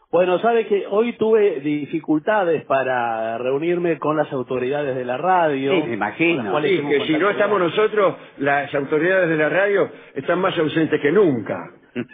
Bueno, sabe que hoy tuve dificultades para reunirme con las autoridades de la radio. Sí, me imagino. con las cuales Sí, tengo que si no contacto estamos diario. nosotros, las autoridades de la radio están más ausentes que nunca.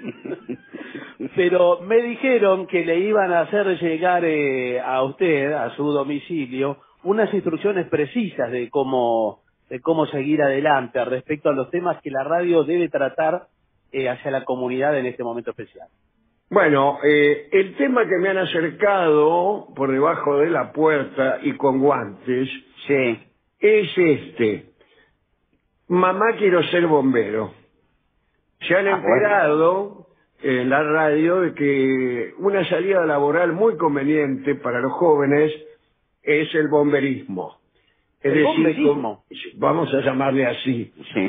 Pero me dijeron que le iban a hacer llegar a usted, a su domicilio, unas instrucciones precisas de cómo seguir adelante respecto a los temas que la radio debe tratar hacia la comunidad en este momento especial. Bueno, el tema que me han acercado por debajo de la puerta y con guantes Sí. es este. Mamá, quiero ser bombero. Se han enterado en la radio de que una salida laboral muy conveniente para los jóvenes es el bomberismo. Es ¿El decir, bomberismo? vamos a llamarle así. Sí.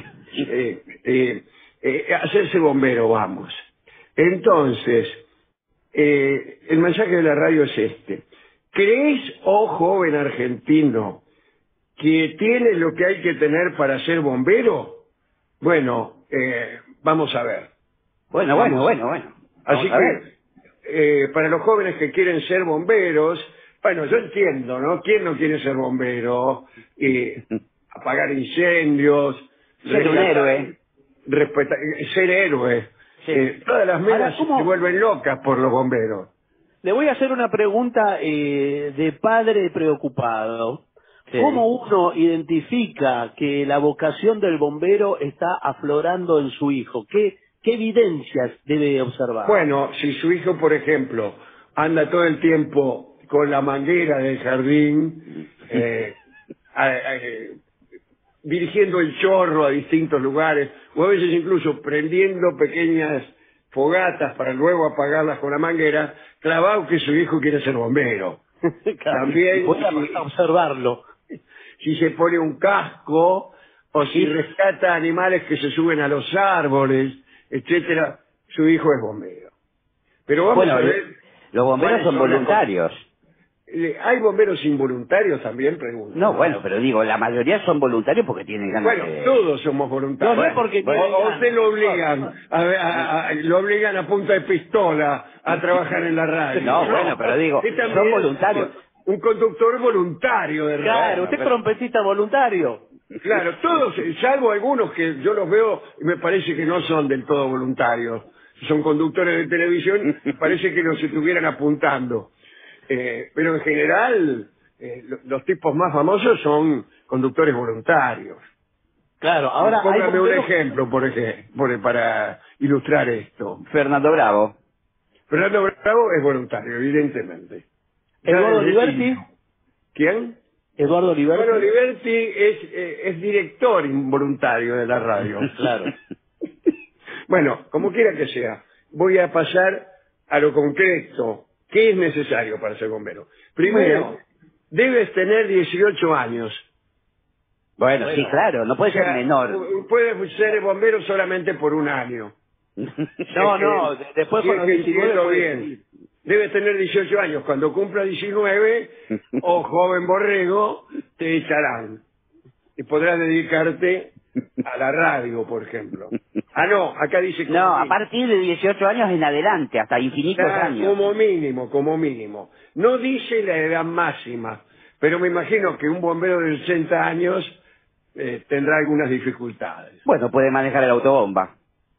Hacerse bombero, vamos. Entonces, el mensaje de la radio es este. ¿Crees, oh joven argentino, que tienes lo que hay que tener para ser bombero? Bueno, vamos a ver. Bueno. Así Vamos a ver. que, para los jóvenes que quieren ser bomberos, bueno, yo entiendo, ¿no? ¿Quién no quiere ser bombero? Apagar incendios. Ser un héroe. Ser héroe. Sí. Todas las Ahora, minas ¿cómo? se vuelven locas por los bomberos. Le voy a hacer una pregunta de padre preocupado. Sí. ¿Cómo uno identifica que la vocación del bombero está aflorando en su hijo? ¿Qué evidencias debe observar? Bueno, si su hijo, por ejemplo, anda todo el tiempo con la manguera del jardín, dirigiendo el chorro a distintos lugares, o a veces incluso prendiendo pequeñas fogatas para luego apagarlas con la manguera, clavado que su hijo quiere ser bombero. También voy a observarlo. si se pone un casco, o si rescata animales que se suben a los árboles, etcétera, su hijo es bombero. Pero vamos a ver... los bomberos son ¿cuáles voluntarios. ¿Hay bomberos involuntarios también? Pregunto. No, bueno, pero digo, la mayoría son voluntarios porque tienen ganas Bueno, de... todos somos voluntarios. No sé por qué tienen O ganas. usted lo obligan, lo obligan a punta de pistola a trabajar en la radio. No, bueno, pero digo, Usted también son es voluntarios. Un conductor voluntario de radio. Claro, usted es trompetista voluntario. Claro, todos, salvo algunos que yo los veo y me parece que no son del todo voluntarios. Son conductores de televisión, parece que nos estuvieran apuntando. Pero en general, los tipos más famosos son conductores voluntarios. Claro, ahora hay Póngame un bomberos... ejemplo, para ilustrar esto. Fernando Bravo. Fernando Bravo es voluntario, evidentemente. Eduardo Ya desde Liberti. niño. ¿Quién? Eduardo Liberti. Bueno, Liberti es director involuntario de la radio. Claro. Bueno, como quiera que sea, voy a pasar a lo concreto. ¿Qué es necesario para ser bombero? Primero, debes tener 18 años. Bueno, sí, claro, no puede O sea, ser menor. Puedes ser bombero solamente por un año. No, después Si con es los que 19 entiendo puede bien. seguir. Debes tener 18 años. Cuando cumpla 19, o joven borrego, te echarán. Y podrás dedicarte a la radio, por ejemplo. Ah, no, acá dice... No, a partir de 18 años en adelante, hasta infinitos años. Como mínimo, como mínimo. No dice la edad máxima, pero me imagino que un bombero de 80 años tendrá algunas dificultades. Bueno, puede manejar el autobomba.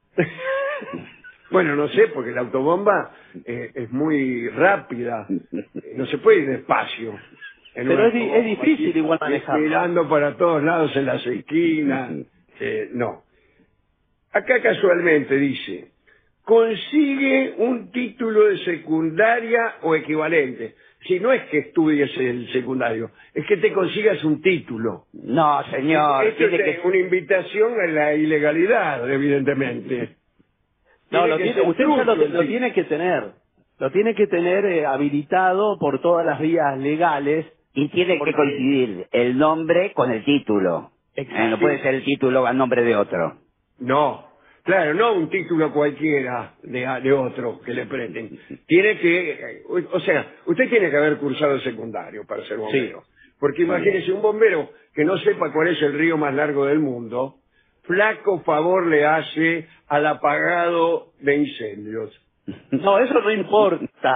Bueno, no sé, porque la autobomba es muy rápida. No se puede ir despacio. en Pero una es autobomba, difícil así, igual manejarlo. mirando para todos lados en las esquinas. No. Acá casualmente dice, consigue un título de secundaria o equivalente. Si no es que estudies el secundario, es que te consigas un título. No, señor, Esto tiene es que... una invitación a la ilegalidad, evidentemente. No, usted ya lo trucho, sí. tiene que tener. Lo tiene que tener habilitado por todas las vías legales. Y tiene Porque- que coincidir el nombre con el título. Exacto. No puede ser el título a nombre de otro. No, claro, no un título cualquiera de otro que le presten. Tiene que, o sea, usted tiene que haber cursado el secundario para ser bombero. Porque imagínese un bombero que no sepa cuál es el río más largo del mundo, flaco favor le hace al apagado de incendios. No, eso no importa.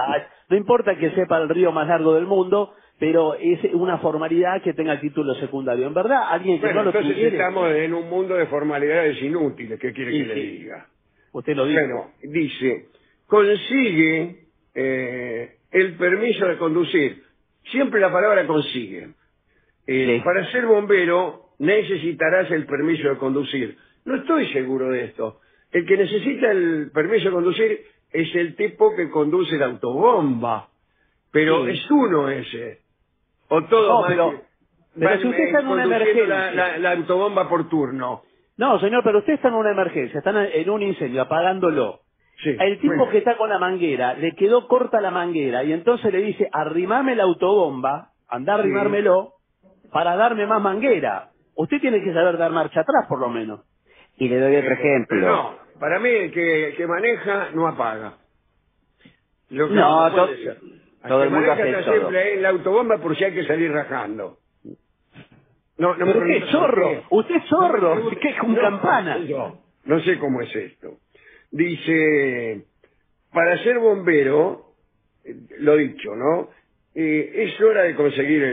No importa que sepa el río más largo del mundo, pero es una formalidad que tenga el título secundario. En verdad, alguien que Bueno, no lo entonces tuviera... estamos en un mundo de formalidades inútiles. ¿Qué quiere Sí, que le sí. diga? Usted lo dijo. Bueno, dice, consigue el permiso de conducir. Siempre la palabra consigue. Sí. Para ser bombero necesitarás el permiso de conducir. No estoy seguro de esto. El que necesita el permiso de conducir es el tipo que conduce la autobomba. Pero Sí. es uno ese. O todos No, pero si usted está en una conduciendo emergencia... la autobomba por turno. No, señor, pero usted está en una emergencia, están en un incendio, apagándolo. Sí. El tipo Bueno. que está con la manguera, le quedó corta la manguera y entonces le dice, arrimame la autobomba, anda a Sí. arrimármelo, para darme más manguera. Usted tiene que saber dar marcha atrás, por lo menos. Y le doy otro ejemplo. No, para mí el que maneja no apaga. Lo que No, puede ser. todo El el que mundo maneja hace está todo. siempre en la autobomba por si hay que salir rajando. No me Pero qué preguntes por zorro, qué. usted es No me zorro, preguntes- que es un no, campana. No sé cómo es esto. Dice, para ser bombero, lo dicho, ¿no? Es hora de conseguir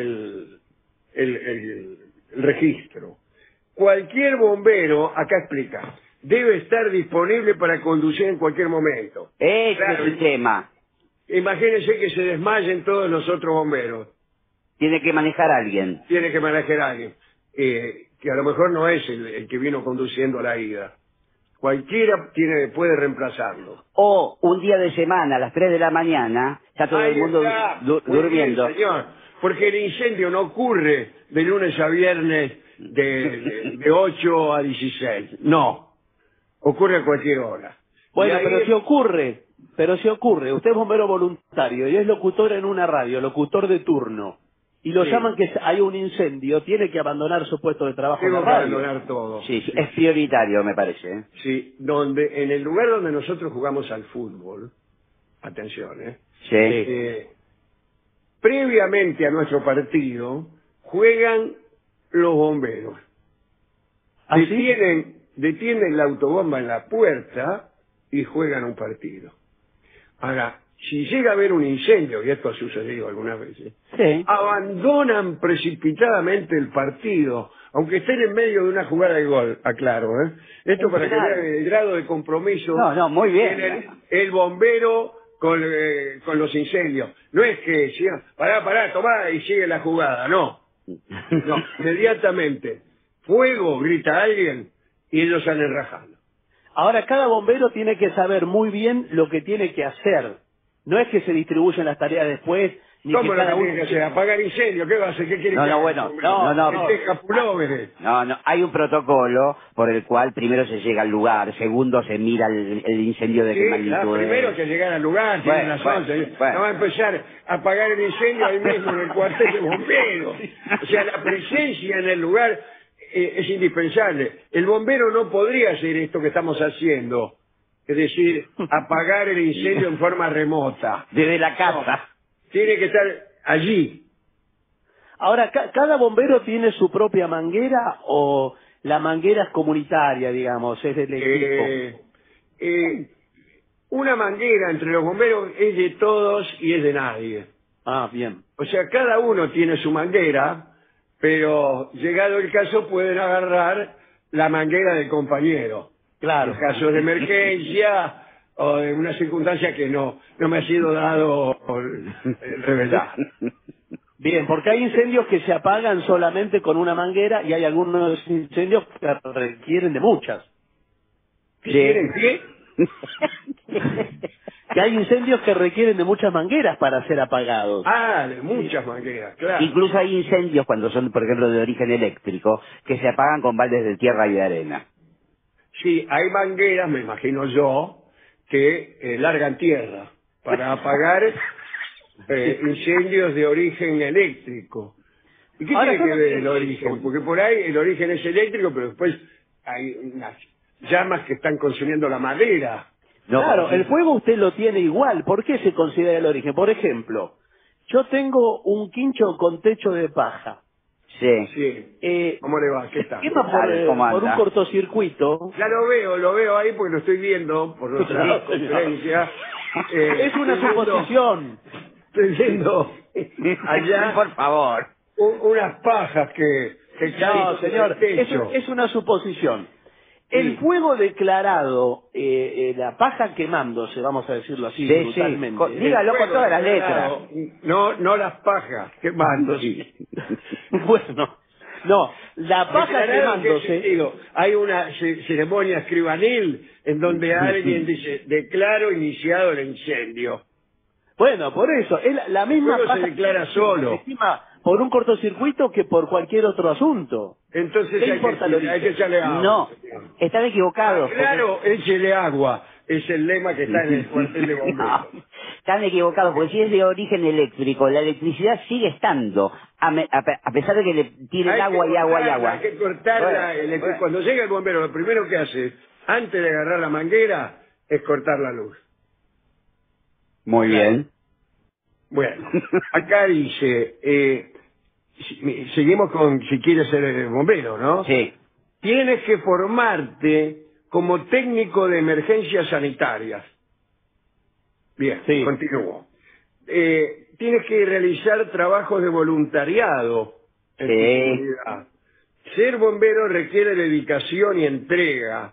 el registro. Cualquier bombero, acá explica, debe estar disponible para conducir en cualquier momento. Ese Claro, es el tema. Imagínense que se desmayen todos los otros bomberos. Tiene que manejar a alguien. Tiene que manejar a alguien, que a lo mejor no es el que vino conduciendo a la ida. Cualquiera puede reemplazarlo. O un día de semana, a las 3 de la mañana, está todo Ahí el mundo está. Muy durmiendo. bien, señor. Porque el incendio no ocurre de lunes a viernes de 8 a 16. No. Ocurre a cualquier hora. Bueno, Y ahí pero si ocurre, usted es bombero voluntario y es locutor en una radio, locutor de turno, y lo Sí. llaman que hay un incendio, tiene que abandonar su puesto de trabajo en tengo la que radio. abandonar todo. Sí, sí, es prioritario, me parece. ¿eh? Sí, en el lugar donde nosotros jugamos al fútbol, atención, Sí. previamente a nuestro partido, juegan los bomberos. ¿Ah, sí? Detienen la autobomba en la puerta y juegan un partido. Ahora, si llega a haber un incendio, y esto ha sucedido algunas veces, Sí. abandonan precipitadamente el partido, aunque estén en medio de una jugada de gol, aclaro, ¿eh? Esto Un para que penal. vean el grado de compromiso No, muy bien. tiene el bombero con los incendios. No es que siga, pará, tomá y sigue la jugada, no. No, inmediatamente, fuego, grita alguien, y ellos salen rajando. Ahora, cada bombero tiene que saber muy bien lo que tiene que hacer. No es que se distribuyen las tareas después, ni ¿Cómo que lo cada que uno... tiene que hacer? ¿Apagar incendio? ¿Qué va a hacer? ¿Qué quiere No, que no, haga? bueno, no. Que teja pulóveres. No, hay un protocolo por el cual primero se llega al lugar, segundo se mira el incendio de qué Sí, magnitud claro, primero es. que llegar al lugar, tiene Bueno, razón. bueno. No va a empezar a apagar el incendio ahí mismo en el cuartel de bomberos. O sea, la presencia en el lugar es indispensable. El bombero no podría hacer esto que estamos haciendo. Es decir, apagar el incendio en forma remota. Desde la casa. Tiene que estar allí. Ahora, ¿cada bombero tiene su propia manguera o la manguera es comunitaria, digamos, es del equipo? Una manguera entre los bomberos es de todos y es de nadie. Ah, bien. O sea, cada uno tiene su manguera, pero llegado el caso pueden agarrar la manguera del compañero. Claro. En casos de emergencia o de una circunstancia que no me ha sido dado revelar. Bien, porque hay incendios que se apagan solamente con una manguera y hay algunos incendios que requieren de muchas. ¿Quieren qué? Que hay incendios que requieren de muchas mangueras para ser apagados. Ah, de muchas mangueras, claro. Incluso hay incendios cuando son, por ejemplo, de origen eléctrico, que se apagan con baldes de tierra y de arena. Sí, hay mangueras, me imagino yo, que largan tierra para apagar incendios de origen eléctrico. ¿Y qué Ahora, tiene que ¿cómo ver que- el origen? Porque por ahí el origen es eléctrico, pero después hay unas llamas que están consumiendo la madera. No, Claro, el fuego usted lo tiene igual. ¿Por qué se considera el origen? Por ejemplo, yo tengo un quincho con techo de paja. Sí. Sí. ¿Cómo le va? ¿Qué tal? ¿Qué más por, ¿Cómo por un anda? cortocircuito? Ya lo veo ahí porque lo estoy viendo por nuestra conferencia. Es una estoy viendo suposición. estoy viendo allá por favor. unas pajas que caen No, sobre señor, el techo. es una suposición. Sí. El fuego declarado, la paja quemándose, vamos a decirlo así, Sí, brutalmente. sí. Dígalo con todas las letras. No las pajas quemándose. Bueno, no, la paja Declarado, ¿en qué quemándose. sentido? Hay una ceremonia escribanil en donde alguien dice, declaro iniciado el incendio. Bueno, por eso, es la misma Luego se paja declara solo. encima por un cortocircuito que por cualquier otro asunto. Entonces ¿Qué importa el origen? hay que echarle agua. No, están equivocados. Claro, échele agua. Es el lema que está en el cuartel de bomberos. No, están equivocados, porque si es de origen eléctrico, la electricidad sigue estando, a pesar de que le tiren Hay agua que y agua y cortarla, agua. Hay que cortarla. Bueno. Cuando llega el bombero, lo primero que hace, antes de agarrar la manguera, es cortar la luz. Muy bien. Bueno, acá dice, seguimos con si quieres ser bombero, ¿no? Sí. Tienes que formarte como técnico de emergencias sanitarias. Bien, Sí. continúo. Tienes que realizar trabajos de voluntariado en tu Sí. comunidad. Ser bombero requiere dedicación y entrega.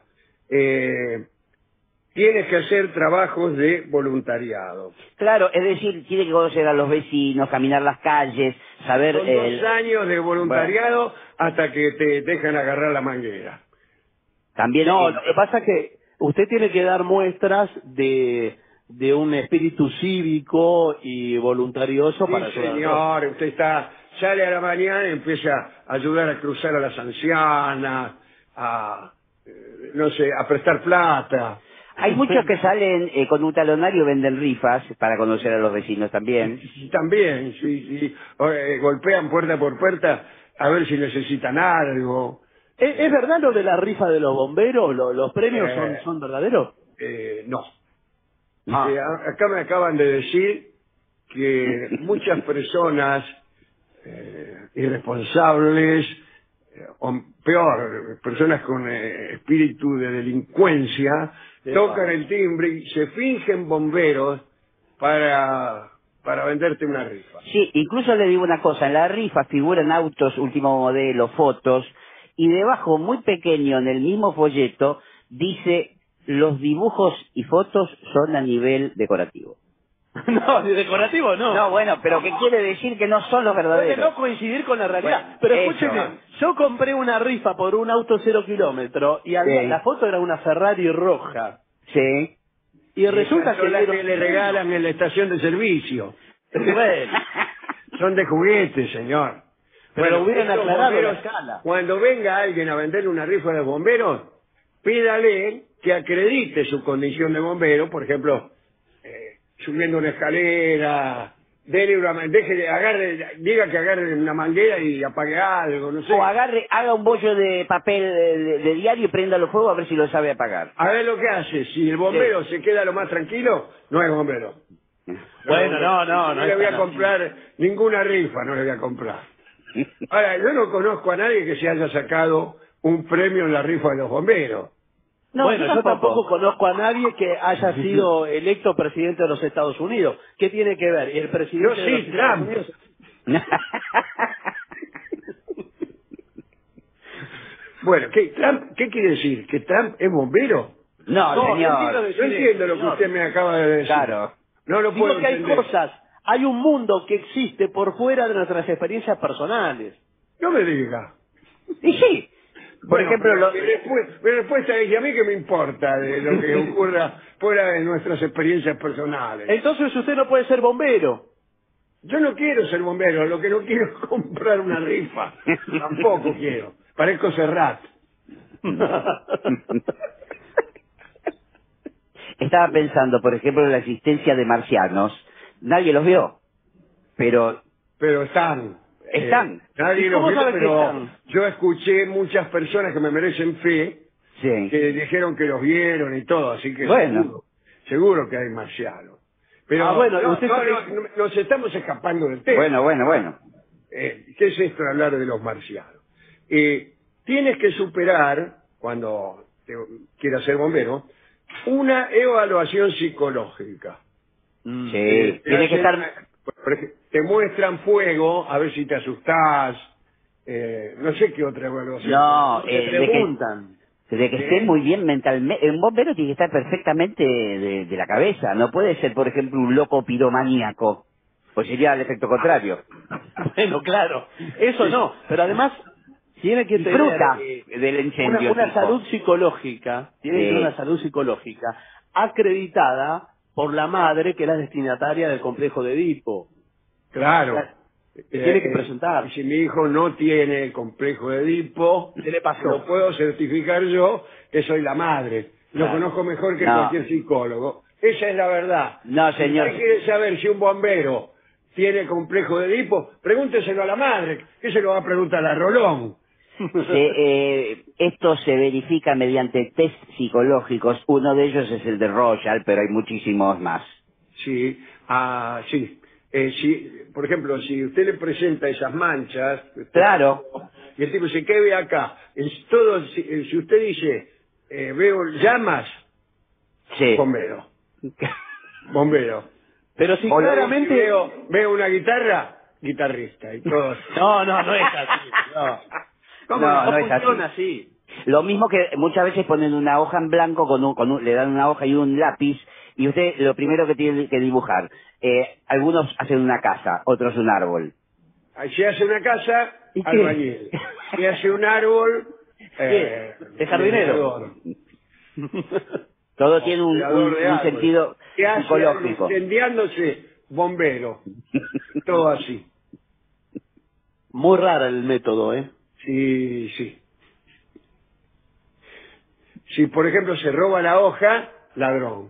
Tienes que hacer trabajos de voluntariado. Claro, es decir, tiene que conocer a los vecinos, caminar las calles, saber... Son 2 años de voluntariado hasta que te dejan agarrar la manguera. También... No, lo que pasa es que usted tiene que dar muestras de un espíritu cívico y voluntarioso Sí, para ayudar. señor, usted sale a la mañana y empieza a ayudar a cruzar a las ancianas, no sé, a prestar plata. Hay muchos que salen con un talonario y venden rifas para conocer a los vecinos también. También, sí. Golpean puerta por puerta a ver si necesitan algo. ¿Es verdad lo de la rifa de los bomberos? ¿Los premios son verdaderos? No. Ah. Acá me acaban de decir que muchas personas irresponsables, o peor, personas con espíritu de delincuencia, tocan el timbre y se fingen bomberos para venderte una rifa. Sí, incluso le digo una cosa, en la rifa figuran autos último modelo, fotos, y debajo, muy pequeño, en el mismo folleto, dice, los dibujos y fotos son a nivel decorativo. No, de decorativo no. No, bueno, pero ¿qué quiere decir que no son los Puede verdaderos? no coincidir con la realidad. Bueno, pero eso. escúcheme, yo compré una rifa por un auto 0 kilómetros y había, Sí. la foto era una Ferrari roja. Sí. Y resulta Esas son las dieron- que le regalan en la estación de servicio. Bueno, Son de juguete, señor. pero hubieran estos aclarado la bomberos, escala. cuando venga alguien a venderle una rifa de bomberos, pídale que acredite su condición de bombero, por ejemplo, subiendo una escalera, diga que agarre una manguera y apague algo, no sé. O haga un bollo de papel de diario y préndalo fuego a ver si lo sabe apagar. A ver lo que hace. Si el bombero se queda lo más tranquilo, no es bombero. Bueno, no le es voy a tan comprar ninguna rifa, no le voy a comprar. Ahora, yo no conozco a nadie que se haya sacado un premio en la rifa de los bomberos. No, bueno, yo tampoco conozco a nadie que haya sido electo presidente de los Estados Unidos. ¿Qué tiene que ver? El presidente Yo de los sí, Estados Trump. Unidos. Bueno, ¿qué quiere decir? ¿Que Trump es bombero? No, No, señor. Yo entiendo lo que señor. usted me acaba de decir. Claro. No lo Digo puedo que hay entender. cosas, hay un mundo que existe por fuera de nuestras experiencias personales. No me diga. Y sí. Por Bueno, ejemplo, mi respuesta es, ¿y a mí qué me importa de lo que ocurra fuera de nuestras experiencias personales? Entonces usted no puede ser bombero. Yo no quiero ser bombero, lo que no quiero es comprar una rifa. Tampoco quiero. Parezco Serrat. estaba pensando, por ejemplo, en la existencia de marcianos. Nadie los vio, pero Pero están. Están. Nadie ¿Y los cómo vio, sabe que pero están? yo escuché muchas personas que me merecen fe sí. que dijeron que los vieron y todo, así que Bueno. seguro que hay marcianos. Pero bueno, no, usted sabe- nos estamos escapando del tema. Bueno. ¿Qué es esto de hablar de los marcianos? Tienes que superar, cuando quieras ser bombero, una evaluación psicológica. Sí. Tiene que estar... te muestran fuego, a ver si te asustás. No sé qué otra evaluación. No, Te preguntan. de que esté muy bien mentalmente. Un bombero tiene que estar perfectamente de la cabeza. No puede ser, por ejemplo, un loco piromaníaco. Pues sería el efecto contrario. Bueno, claro, eso no, pero además tiene que tener Disfruta del incendio. una tipo. salud psicológica, tiene que tener una salud psicológica acreditada por la madre que es la destinataria del complejo de Edipo. Claro. Tiene que presentar. Y si mi hijo no tiene complejo de Edipo, ¿Qué le pasó? lo puedo certificar yo, que soy la madre. Lo Claro. conozco mejor que No. cualquier psicólogo. Esa es la verdad. No, Si señor. usted quiere saber si un bombero tiene complejo de Edipo, pregúnteselo a la madre. ¿Qué se lo va a preguntar a Rolón? Esto se verifica mediante test psicológicos. Uno de ellos es el de Royal, pero hay muchísimos más. Sí, sí. Por ejemplo, si usted le presenta esas manchas, Claro. y el tipo dice, ¿qué ve acá? Si usted dice, veo llamas, Sí. bombero. Bombero. Pero si O claramente... veo una guitarra, guitarrista. Y todo. No es así. No, ¿Cómo No, no? no es funciona así. Lo mismo que muchas veces ponen una hoja en blanco le dan una hoja y un lápiz y usted lo primero que tiene que dibujar. Algunos hacen una casa, otros un árbol. Ahí se hace una casa, ¿Y qué? albañil. Se hace un árbol, de jardinero. Todo tiene un cuidador de árboles. sentido ¿Qué hace psicológico. incendiándose? Bombero. Todo así. Muy raro el método, ¿eh? Sí, sí. Si, por ejemplo, se roba la hoja, ladrón.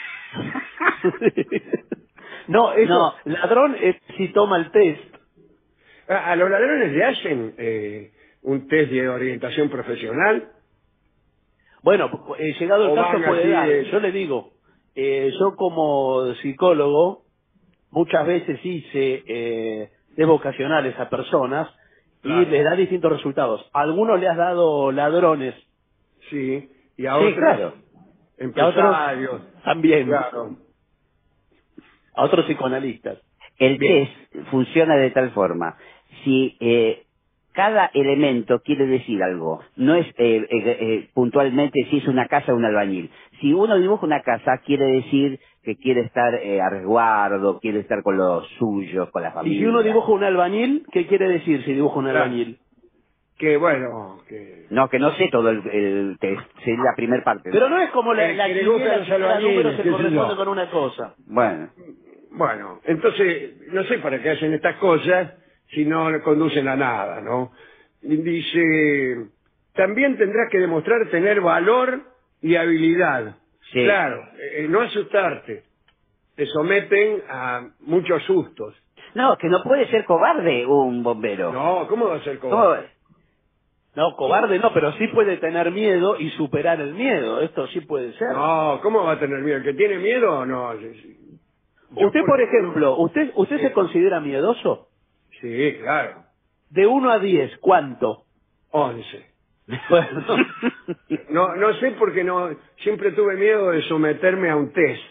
No, eso, No. ladrón es si toma el test. A los ladrones le hacen un test de orientación profesional. Bueno, llegado el O caso van puede así dar. de- Yo le digo, yo como psicólogo muchas veces hice test vocacionales a personas Claro. y les da distintos resultados. A algunos le has dado ladrones, Sí. Y a Sí, otros, claro. empresarios. también, Claro. a otros psicoanalistas. El Bien. test funciona de tal forma. Si cada elemento quiere decir algo, no es puntualmente si es una casa o un albañil. Si uno dibuja una casa, quiere decir que quiere estar a resguardo, quiere estar con los suyos, con la Y familia. si uno dibuja un albañil, ¿qué quiere decir si dibuja un Claro. albañil? Que bueno, que... No, que no sé todo el test, es la primera parte. Pero no es como la Que le gustan quiniela los que cada albañiles, número se qué sé corresponde yo. con una cosa. Bueno, Bueno, entonces, no sé para qué hacen estas cosas si no conducen a nada, ¿no? Dice, también tendrás que demostrar tener valor y habilidad. Sí. Claro, no asustarte. Te someten a muchos sustos. no, que no puede ser cobarde un bombero. No, ¿cómo va a ser ¿Cómo? cobarde? No, cobarde no, pero sí puede tener miedo y superar el miedo. Esto sí puede ser. No, ¿cómo va a tener miedo? ¿El que tiene miedo? No. Yo, Usted, por ejemplo, ¿usted se considera miedoso? Sí, claro. De 1 a 10, ¿cuánto? 11. Bueno, No sé porque siempre tuve miedo de someterme a un test.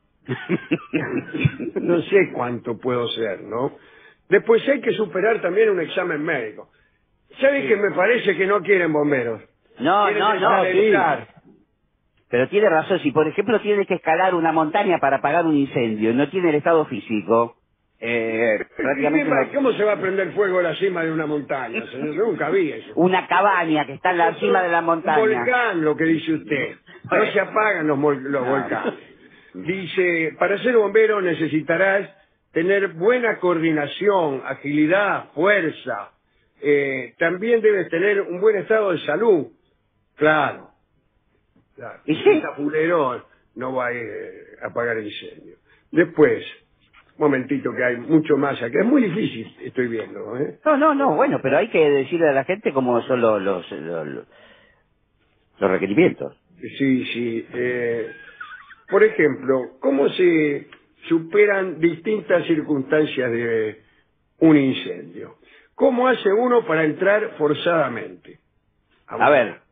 No sé cuánto puedo ser, ¿no? Después hay que superar también un examen médico. ¿Sabes que me parece que no quieren bomberos? No, Quieren no, no, sí. desalentar. Pero tiene razón, si por ejemplo tiene que escalar una montaña para apagar un incendio y no tiene el estado físico, prácticamente ¿Cómo se va a prender fuego a la cima de una montaña, señor? Yo nunca vi eso. una cabaña que está en la cima de la Un montaña. volcán, lo que dice usted. No se apagan los volcanes. Dice, para ser bombero necesitarás tener buena coordinación, agilidad, fuerza. También debes tener un buen estado de salud. Claro. Claro. ¿Y Si sí? está fulero, no va a ir a apagar el incendio. Después, un momentito que hay mucho más acá. Es muy difícil, estoy viendo, ¿eh? No, bueno, pero hay que decirle a la gente cómo son los requerimientos. Sí. Por ejemplo, ¿cómo se superan distintas circunstancias de un incendio? ¿Cómo hace uno para entrar forzadamente? A ver,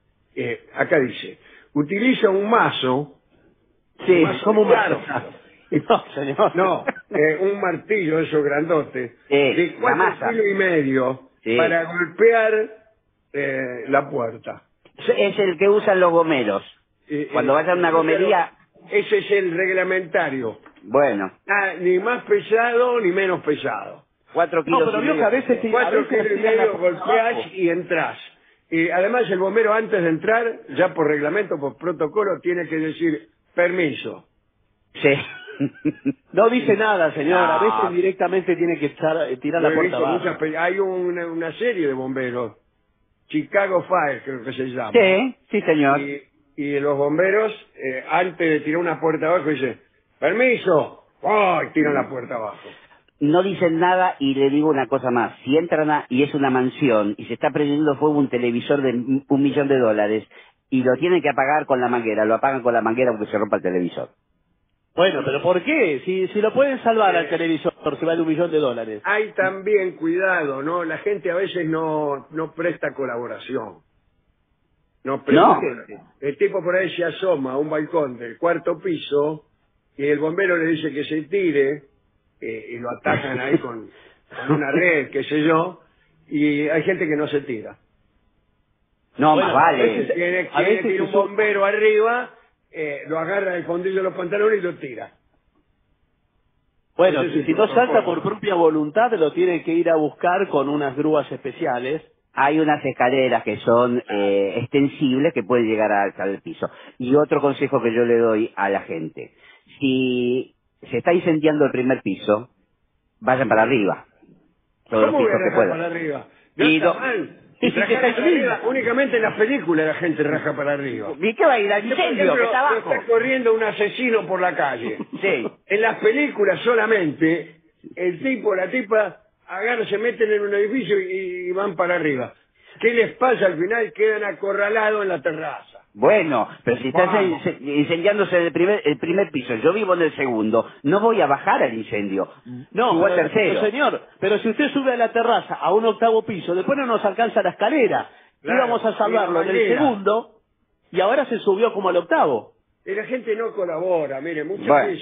Acá dice, utiliza un mazo. sí, como un Claro. mazo. No, señor. No, un martillo, eso grandote, de la masa. 4,5 kilos Sí. para golpear la puerta. Es el que usan los gomeros. Cuando vas a una gomería... Ese es el reglamentario. Bueno, Ni más pesado ni menos pesado. 4 No, kilos pero y vio que medio. a veces... a 4 veces kilos y tiran la medio puerta golpeás abajo. y entrás. Además, el bombero antes de entrar, ya por reglamento, por protocolo, tiene que decir permiso. Sí. No dice nada, señor. A No. veces directamente tiene que tirar Lo la he puerta visto abajo. hay una serie de bomberos, Chicago Fire creo que se llama. Sí, sí, señor. Y los bomberos, antes de tirar una puerta abajo, dicen, permiso, y tiran la puerta abajo. No dicen nada y le digo una cosa más. Si entran y es una mansión y se está prendiendo fuego un televisor de $1.000.000 y lo tienen que apagar con la manguera, lo apagan con la manguera porque se rompa el televisor. Bueno, pero ¿por qué? Si lo pueden salvar al televisor, si vale $1.000.000. Hay también cuidado, ¿no? La gente a veces no presta colaboración. No presta. No. El tipo por ahí se asoma a un balcón del 4º piso y el bombero le dice que se tire y lo atacan ahí con una red, qué sé yo, y hay gente que no se tira. No, Bueno, más vale. a veces- Tiene que ir un bombero arriba, lo agarra del fondillo de los pantalones y lo tira. Bueno, Ese es si el no salta protocolo. por propia voluntad, lo tiene que ir a buscar con unas grúas especiales. Hay unas escaleras que son extensibles que pueden llegar hasta el piso. Y otro consejo que yo le doy a la gente. Si se está incendiando el primer piso, vayan para arriba. Todos los ¿Cómo voy pisos a que rajar puedan. para arriba? No Y está no- mal. Y si Rajar está para arriba, únicamente en las películas la gente raja para arriba. ¿Y qué va a ir al Por incendio ejemplo, que está lo abajo? está corriendo un asesino por la calle. Sí. En las películas solamente el tipo o la tipa agarran, se meten en un edificio y van para arriba. ¿Qué les pasa al final? Quedan acorralados en la terraza. Bueno, pero si estás Vamos. incendiándose en el primer piso, yo vivo en el segundo, no voy a bajar al incendio. No, Subo al pero, tercero. señor, pero si usted sube a la terraza a un 8º piso, después no nos alcanza la escalera. Claro, Íbamos a salvarlo en el manera. segundo y ahora se subió como al 8º. Y la gente no colabora, mire, muchas Bueno.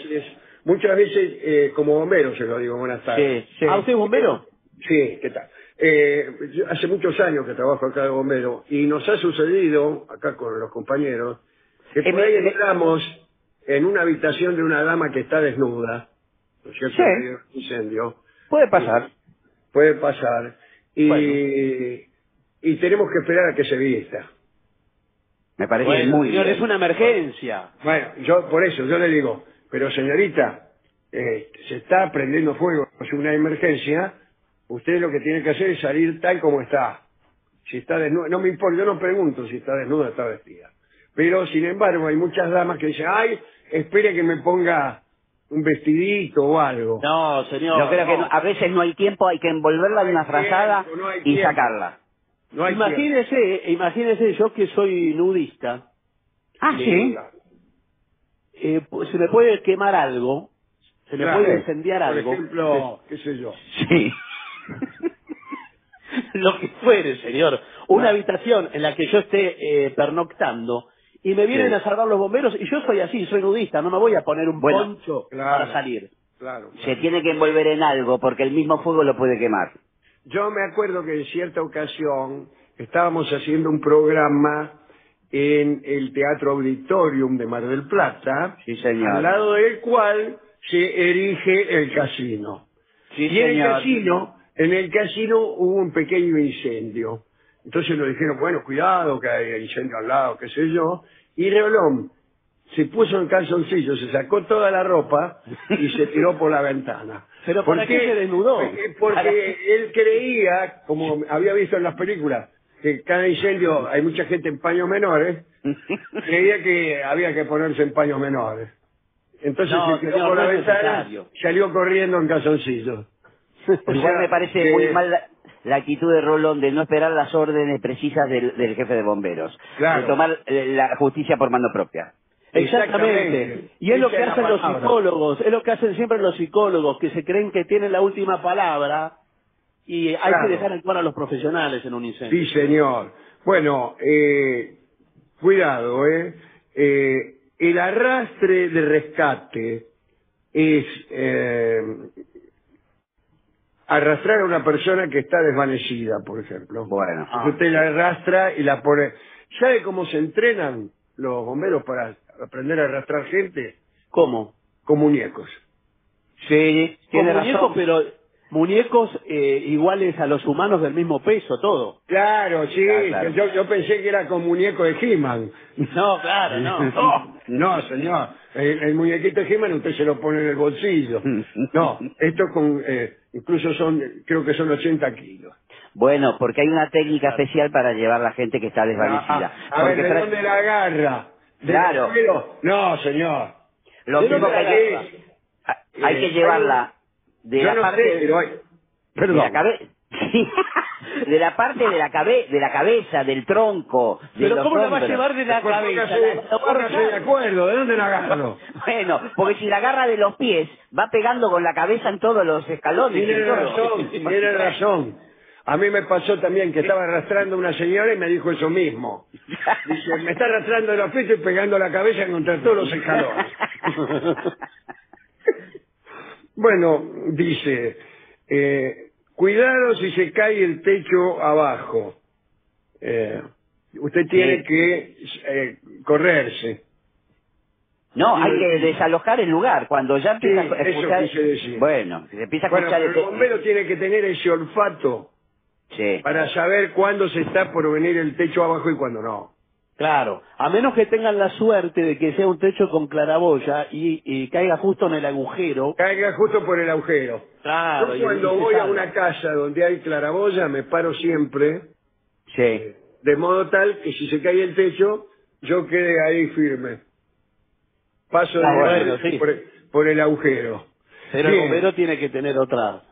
veces, como bombero se lo digo, buenas tardes. Sí, sí. ¿A usted es bombero? Sí, ¿qué tal? Yo hace muchos años que trabajo acá de bombero y nos ha sucedido, acá con los compañeros, que por ahí entramos en una habitación de una dama que está desnuda, ¿no es cierto? Sí. En medio de un incendio. Puede pasar. Puede pasar. Y, Bueno. y tenemos que esperar a que se vista. Me parece Bueno, muy señor, bien. es una emergencia. Bueno, por eso yo le digo, pero señorita, se está prendiendo fuego, es una emergencia, usted lo que tiene que hacer es salir tal como está. Si está desnuda, no me importa, yo no pregunto si está desnuda o está vestida. Pero, sin embargo, hay muchas damas que dicen, ay, espere que me ponga un vestidito o algo. No, señor. Yo creo que no. a veces no hay tiempo, hay que envolverla en una frazada tiempo, no hay y tiempo. sacarla. No hay tiempo. Imagínese yo que soy nudista. Ah, sí. Pues, se me puede quemar algo, se me Claro. puede incendiar Por algo. ejemplo, qué sé yo. Sí. Lo que fuere, señor. Una habitación en la que yo esté pernoctando y me vienen Sí. a salvar los bomberos y yo soy así, soy nudista, no me voy a poner un Bueno, poncho claro. para salir. Claro. Se tiene que envolver en algo porque el mismo fuego lo puede quemar. Yo me acuerdo que en cierta ocasión estábamos haciendo un programa en el Teatro Auditorium de Mar del Plata, Sí, señor. al lado del cual se erige el casino. Sí, Y en el casino hubo un pequeño incendio. Entonces nos dijeron, bueno, cuidado, que hay incendio al lado, qué sé yo. Y Reolón se puso en calzoncillo, se sacó toda la ropa y se tiró por la ventana. ¿Pero para qué se desnudó? Porque él creía, como había visto en las películas, que cada incendio hay mucha gente en paños menores, creía que había que ponerse en paños menores. Entonces No, se tiró señor, por la no es ventana, necesario. salió corriendo en calzoncillo. O Igual sea, me parece que- muy mal la actitud de Rolón de no esperar las órdenes precisas del jefe de bomberos. Claro. De tomar la justicia por mano propia. Exactamente. Y es lo que Esa es la hacen los palabra. psicólogos, es lo que hacen siempre los psicólogos, que se creen que tienen la última palabra y hay Claro. que dejar actuar a los profesionales en un incendio. Sí, señor. Bueno, cuidado, el arrastre de rescate es arrastrar a una persona que está desvanecida, por ejemplo. Bueno. Usted la arrastra y la pone... ¿Sabe cómo se entrenan los bomberos para aprender a arrastrar gente? ¿Cómo? Con muñecos. Sí, Con tiene muñecos, razón. pero muñecos iguales a los humanos del mismo peso, todo. Claro, sí, Claro. Yo pensé que era con muñeco de He-Man. No, claro, no. No, señor. El muñequito de He-Man usted se lo pone en el bolsillo. No, esto con... incluso creo que son 80 kilos. Bueno, porque hay una técnica especial para llevar a la gente que está desvanecida. A ver, Porque ¿de dónde la agarra? ¿Del Claro. pelo? No, señor. lo ¿De mismo dónde que la hay, agarra? hay que llevarla de Yo la no parte sé, pero hay... de Perdón. la cabeza. De la parte de la cabeza, del tronco, de Pero los ¿cómo la va a hombros. llevar de la Pues cabeza? póngase de acuerdo, ¿de dónde la agarro? Bueno, porque si la agarra de los pies, va pegando con la cabeza en todos los escalones. Tiene en todo. razón, tiene razón. A mí me pasó también que estaba arrastrando a una señora y me dijo eso mismo. Dice, me está arrastrando de los pies y pegando la cabeza contra todos los escalones. Bueno, dice, cuidado si se cae el techo abajo. Usted tiene Sí. que correrse. No, hay que desalojar el lugar. Cuando ya Sí, empieza a eso escuchar... quise decir. Bueno, se empieza a Bueno, escuchar... pero el bombero tiene que tener ese olfato Sí. para saber cuándo se está por venir el techo abajo y cuándo no. Claro, a menos que tengan la suerte de que sea un techo con claraboya y caiga justo en el agujero. Caiga justo por el agujero. Claro, Yo cuando y se voy a salva. una casa donde hay claraboya me paro siempre, Sí. de modo tal que si se cae el techo, yo quede ahí firme. Paso de bueno, sí. por el agujero. Pero Bien. el bombero tiene que tener otra.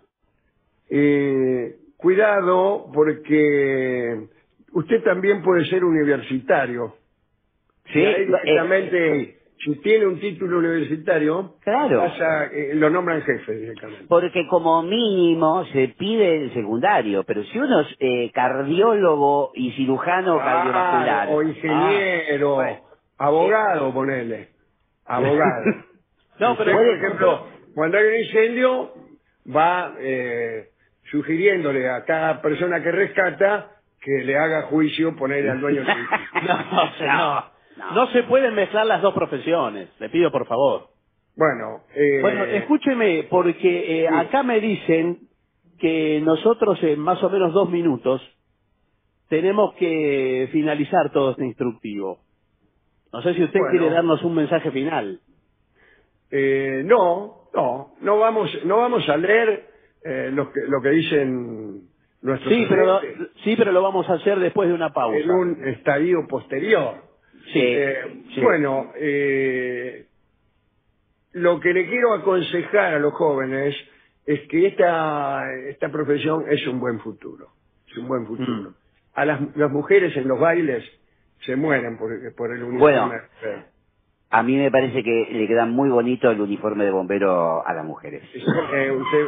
Cuidado porque usted también puede ser universitario. Sí, Y ahí directamente, si tiene un título universitario, Claro. lo nombran jefe directamente. Porque como mínimo se pide el secundario, pero si uno es cardiólogo y cirujano cardiovascular... O ingeniero, bueno. abogado, ponele. Abogado. No, Usted, pero por ejemplo, cuando hay un incendio, va sugiriéndole a cada persona que rescata que le haga juicio ponerle al dueño del edificio. No, señor. No se pueden mezclar las dos profesiones. Le pido por favor. Bueno, Bueno, escúcheme, porque acá me dicen que nosotros en más o menos 2 minutos tenemos que finalizar todo este instructivo. No sé si usted Bueno. quiere darnos un mensaje final. no vamos a leer lo que dicen nuestros oyentes Sí, pero lo vamos a hacer después de una pausa. en un estadio posterior. Sí, sí. Bueno, lo que le quiero aconsejar a los jóvenes es que esta profesión es un buen futuro. Es un buen futuro. A las mujeres en los bailes se mueren por el uniforme. Bueno, a mí me parece que le queda muy bonito el uniforme de bombero a las mujeres. Usted...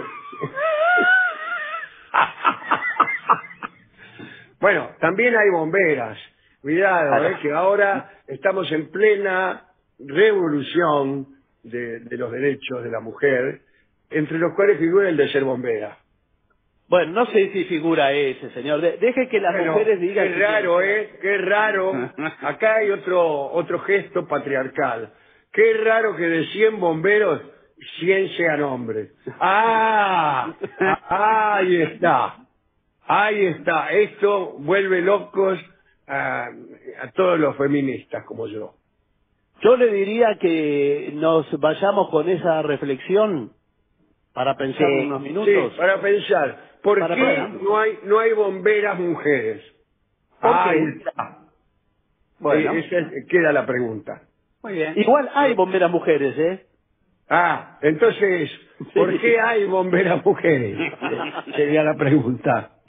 Bueno, también hay bomberas. Cuidado, que ahora estamos en plena revolución de los derechos de la mujer, entre los cuales figura el de ser bombera. Bueno, no sé si figura ese, señor. Deje que las mujeres digan... Qué raro, qué raro. Acá hay otro gesto patriarcal. Qué raro que de 100 bomberos, 100 sean hombres. ¡Ah! Ahí está. Ahí está. Esto vuelve locos a todos los feministas como yo. Yo le diría que nos vayamos con esa reflexión para pensar unos minutos. Sí, para pensar. ¿Por Para qué pensar. no hay bomberas mujeres? Ahí está. Bueno. Esa queda la pregunta. Muy bien. Igual hay bomberas mujeres, ¿eh? Entonces, ¿por qué hay bomberas mujeres? Sería la pregunta.